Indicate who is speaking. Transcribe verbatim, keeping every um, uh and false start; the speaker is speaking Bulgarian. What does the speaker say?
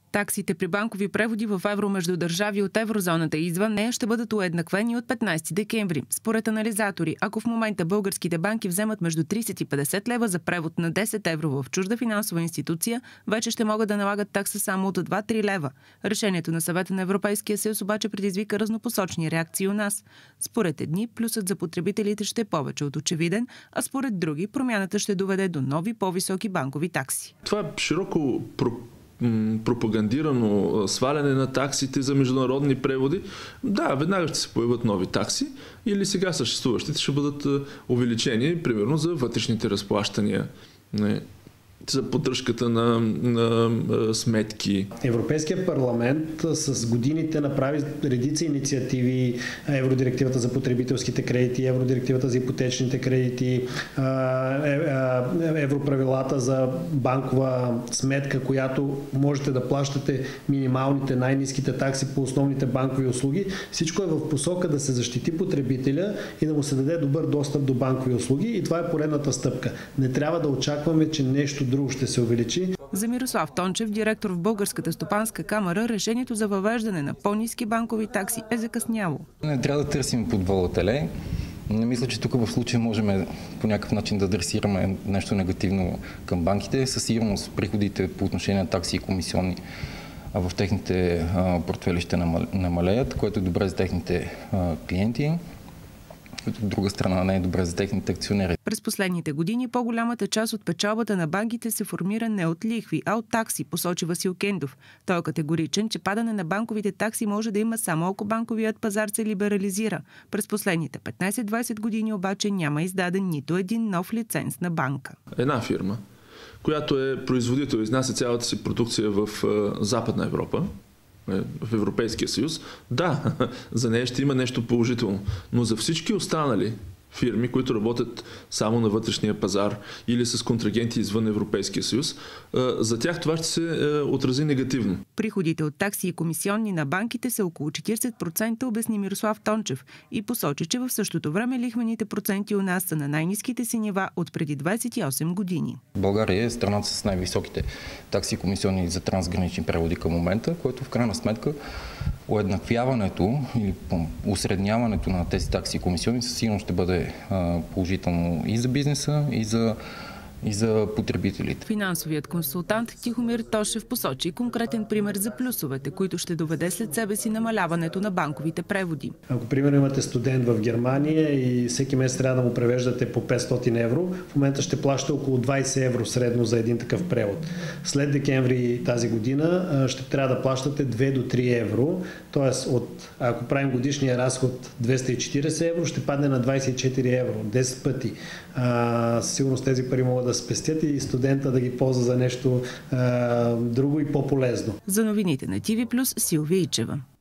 Speaker 1: Таксите при банкови преводи в евро между държави от еврозоната и извън нея ще бъдат уеднаквени от петнайсети декември. Според анализатори, ако в момента българските банки вземат между трийсет и петдесет лева за превод на десет евро в чужда финансова институция, вече ще могат да налагат такса само от два-три лева. Решението на Съвета на Европейския съюз обаче предизвика разнопосочни реакции у нас. Според едни, плюсът за потребителите ще е повече от очевиден, а според други, промяната ще доведе до нови по-високи банкови такси.
Speaker 2: Това е широко пропагандирано сваляне на таксите за международни преводи. Да, веднага ще се появят нови такси или сега съществуващите ще бъдат увеличени, примерно за вътрешните разплащания, за поддръжката на, на, на сметки.
Speaker 3: Европейския парламент с годините направи редица инициативи, евродирективата за потребителските кредити, евродирективата за ипотечните кредити, европравилата за банкова сметка, която можете да плащате минималните, най-ниските такси по основните банкови услуги. Всичко е в посока да се защити потребителя и да му се даде добър достъп до банкови услуги, и това е поредната стъпка. Не трябва да очакваме, че нещо друго ще се увеличи.
Speaker 1: За Мирослав Тончев, директор в Българската стопанска камара, решението за въвеждане на по-ниски банкови такси е закъсняло.
Speaker 4: Не трябва да търсим под волателе. Не мисля, че тук в случая можем по някакъв начин да адресираме нещо негативно към банките. Със сигурност приходите по отношение на такси и комисионни в техните портфели ще намалеят, което е добре за техните клиенти. От друга страна не е добре за техните акционери.
Speaker 1: През последните години по-голямата част от печалбата на банките се формира не от лихви, а от такси, посочи Васил Кендов. Той е категоричен, че падане на банковите такси може да има само ако банковият пазар се либерализира. През последните петнайсет-двайсет години обаче няма издаден нито един нов лиценз на банка.
Speaker 2: Една фирма, която е производител, изнася цялата си продукция в Западна Европа, в Европейския съюз, да, за нея ще има нещо положително. Но за всички останали фирми, които работят само на вътрешния пазар или с контрагенти извън Европейския съюз, за тях това ще се отрази негативно.
Speaker 1: Приходите от такси и комисионни на банките са около четирийсет процента, обясни Мирослав Тончев, и посочи, че в същото време лихвените проценти у нас са на най-ниските си нива от преди двайсет и осем години.
Speaker 4: България е страната с най-високите такси и комисионни за трансгранични преводи към момента, което в крайна сметка уеднаквяването или усредняването на тези такси и комисионни със сигурност ще бъде положително и за бизнеса, и за и за потребителите.
Speaker 1: Финансовият консултант Тихомир Тошев посочи конкретен пример за плюсовете, които ще доведе след себе си намаляването на банковите преводи.
Speaker 3: Ако примерно имате студент в Германия и всеки месец трябва да му превеждате по петстотин евро, в момента ще плаща около двайсет евро средно за един такъв превод. След декември тази година ще трябва да плащате две до три евро, т.е. от, ако правим годишния разход двеста и четирийсет евро, ще падне на двайсет и четири евро, десет пъти. А, сигурно тези пари могат да спестят и студента да ги ползва за нещо а, друго и по-полезно.
Speaker 1: За новините на ТВ Плюс, Силвия Ичева.